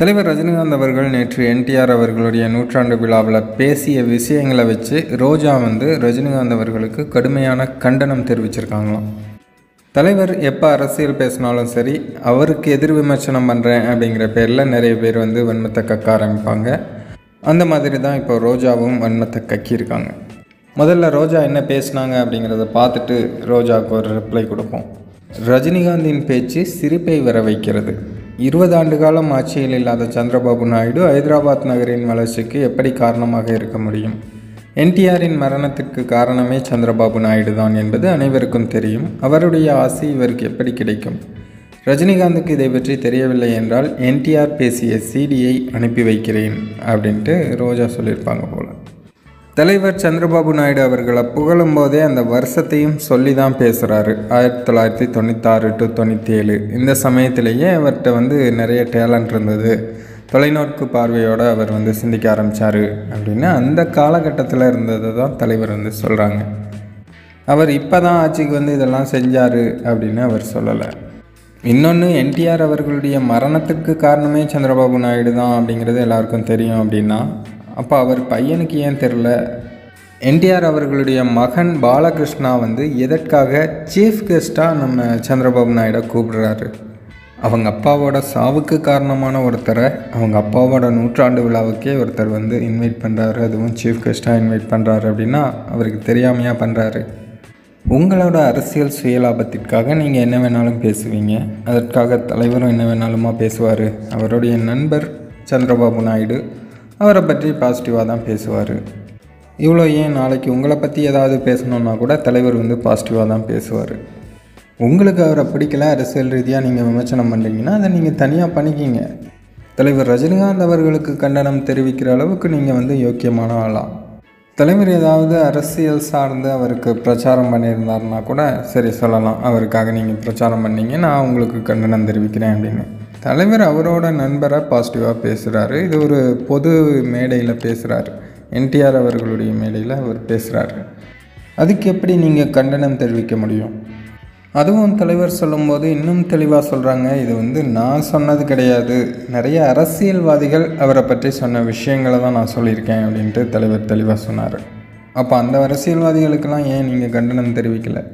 தலைவர் ரஜினிகாந்த் அவர்கள் நேற்று என்டிஆர் அவர்களுடைய நூற்றாண்டு விழாவில் பேசிய விஷயங்களை வச்சு ரோஜா ரஜினிகாந்த் அவர்களுக்கு கடுமையான கண்டனம் தெரிவிச்சிருக்காங்களாம். தலைவர் எப்போ அரசியல் பேசினாலும் சரி, அவருக்கு எதிர் விமர்சனம் பண்ணுறேன் அப்படிங்கிற பேரில் நிறைய பேர் வன்மத்தை கக்க ஆரம்பிப்பாங்க. அந்த மாதிரி தான் இப்போ ரோஜாவும் வன்மத்தை கக்கியிருக்காங்க. முதல்ல ரோஜா என்ன பேசினாங்க அப்படிங்கிறத பார்த்துட்டு ரோஜாவுக்கு ஒரு ரிப்ளை கொடுப்போம். ரஜினிகாந்தின் பேச்சு சிரிப்பை வர வைக்கிறது. 20 ஆண்டு காலம் ஆட்சியில் இல்லாத சந்திரபாபு நாயுடு ஹைதராபாத் நகரின் வளர்ச்சிக்கு எப்படி காரணமாக இருக்க முடியும்? என்டிஆரின் மரணத்திற்கு காரணமே சந்திரபாபு நாயுடு தான் என்பது அனைவருக்கும் தெரியும். அவருடைய ஆசை இவருக்கு எப்படி கிடைக்கும்? ரஜினிகாந்துக்கு இதை பற்றி தெரியவில்லை என்றால் என்டிஆர் பேசிய சிடியை அனுப்பி வைக்கிறேன் அப்படின்ட்டு ரோஜா சொல்லியிருப்பாங்க போல. தலைவர் சந்திரபாபு நாயுடு அவர்களை புகழும் போதே அந்த வருஷத்தையும் சொல்லி தான் பேசுகிறாரு. 1996 to 97 இந்த சமயத்திலேயே அவர்கிட்ட நிறைய டேலண்ட் இருந்தது, தொலைநோக்கு பார்வையோடு அவர் சிந்திக்க ஆரம்பித்தார் அப்படின்னு அந்த காலகட்டத்தில் இருந்ததை தான் தலைவர் சொல்கிறாங்க. அவர் இப்போ தான் ஆட்சிக்கு இதெல்லாம் செஞ்சார் அப்படின்னு அவர் சொல்லலை. இன்னொன்று, என்டிஆர் அவர்களுடைய மரணத்துக்கு காரணமே சந்திரபாபு நாயுடு தான் அப்படிங்கிறது எல்லாருக்கும் தெரியும். அப்படின்னா அப்போ அவர் பையனுக்கு ஏன் தெரில? என்டிஆர் அவர்களுடைய மகன் பாலகிருஷ்ணா எதற்காக சீஃப் கெஸ்ட்டாக நம்ம சந்திரபாபு நாயுடை கூப்பிடுறாரு? அவங்க அப்பாவோட சாவுக்கு காரணமான ஒருத்தரை அவங்க அப்பாவோட நூற்றாண்டு விழாவுக்கே ஒருத்தர் இன்வைட் பண்ணுறாரு, அதுவும் சீஃப் கெஸ்ட்டாக இன்வைட் பண்ணுறாரு அப்படின்னா அவருக்கு தெரியாமையாக பண்ணுறாரு. உங்களோட அரசியல் சுயலாபத்திற்காக நீங்கள் என்ன வேணாலும் பேசுவீங்க, அதற்காக தலைவரும் என்ன வேணாலுமா பேசுவார். அவருடைய நண்பர் சந்திரபாபு நாயுடு அவரை பற்றி பாசிட்டிவாக தான் பேசுவார். இவ்வளோ ஏன், நாளைக்கு உங்களை பற்றி ஏதாவது பேசணுன்னா கூட தலைவர் பாசிட்டிவாக தான் பேசுவார். உங்களுக்கு அவரை பிடிக்கல, அரசியல் ரீதியாக நீங்கள் விமர்சனம் பண்ணுறீங்கன்னா அதை நீங்கள் தனியாக பண்ணிக்கிங்க. தலைவர் ரஜினிகாந்த் அவர்களுக்கு கண்டனம் தெரிவிக்கிற அளவுக்கு நீங்கள் யோக்கியமான ஆளாம். தலைவர் ஏதாவது அரசியல் சார்ந்து அவருக்கு பிரச்சாரம் பண்ணியிருந்தாருன்னா கூட சரி சொல்லலாம், அவருக்காக நீங்கள் பிரச்சாரம் பண்ணீங்க, நான் உங்களுக்கு கண்டனம் தெரிவிக்கிறேன் அப்படின்னு. தலைவர் அவரோட நண்பரை பாசிட்டிவாக பேசுகிறாரு. இது ஒரு பொது மேடையில் பேசுகிறாரு, என்டிஆர் அவர்களுடைய மேடையில் அவர் பேசுகிறாரு. அதுக்கு எப்படி நீங்கள் கண்டனம் தெரிவிக்க முடியும்? அதுவும் தலைவர் சொல்லும்போது இன்னும் தெளிவாக சொல்கிறாங்க, இது நான் சொன்னது கிடையாது, நிறைய அரசியல்வாதிகள் அவரை பற்றி சொன்ன விஷயங்களை தான் நான் சொல்லியிருக்கேன் அப்படின்ட்டு தலைவர் தெளிவாக சொன்னார். அப்போ அந்த அரசியல்வாதிகளுக்கெல்லாம் ஏன் நீங்கள் கண்டனம் தெரிவிக்கலை?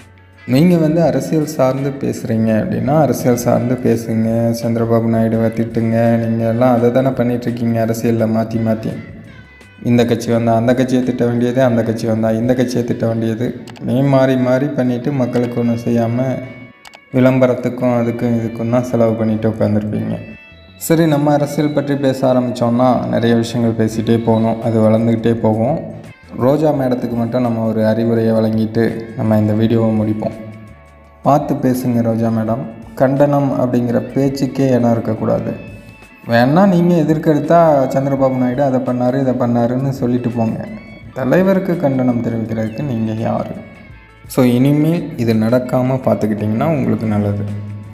நீங்கள் அரசியல் சார்ந்து பேசுகிறீங்க அப்படின்னா அரசியல் சார்ந்து பேசுங்க, சந்திரபாபு நாயுடுவை திட்டுங்க. நீங்கள் எல்லாம் அதை தானே பண்ணிகிட்ருக்கீங்க அரசியலில் மாற்றி மாற்றி. இந்த கட்சி வந்தால் அந்த கட்சியை திட்ட வேண்டியது, அந்த கட்சி வந்தால் இந்த கட்சியை திட்ட வேண்டியது, மாறி மாறி பண்ணிவிட்டு மக்களுக்கு ஒன்றும் செய்யாமல் விளம்பரத்துக்கும் அதுக்கும் இதுக்கும் தான் செலவு பண்ணிவிட்டு உட்காந்துருப்பீங்க. சரி, நம்ம அரசியல் பற்றி பேச ஆரம்பித்தோன்னா நிறைய விஷயங்கள் பேசிகிட்டே போகணும், அது வளர்ந்துக்கிட்டே போகும். ரோஜா மேடத்துக்கு மட்டும் நம்ம ஒரு அறிவுரையை வழங்கிட்டு நம்ம இந்த வீடியோவை முடிப்போம். பார்த்து பேசுங்க ரோஜா மேடம், கண்டனம் அப்படிங்கிற பேச்சுக்கே இடம் இருக்கக்கூடாது. வேணால் நீங்கள் எதிர்க்கெடுத்தால் சந்திரபாபு நாயுடு அதை பண்ணார் இதை பண்ணாருன்னு சொல்லிட்டு போங்க, தலைவருக்கு கண்டனம் தெரிவிக்கிறதுக்கு நீங்கள் யார்? ஸோ இனிமேல் இது நடக்காமல் பார்த்துக்கிட்டிங்கன்னா உங்களுக்கு நல்லது.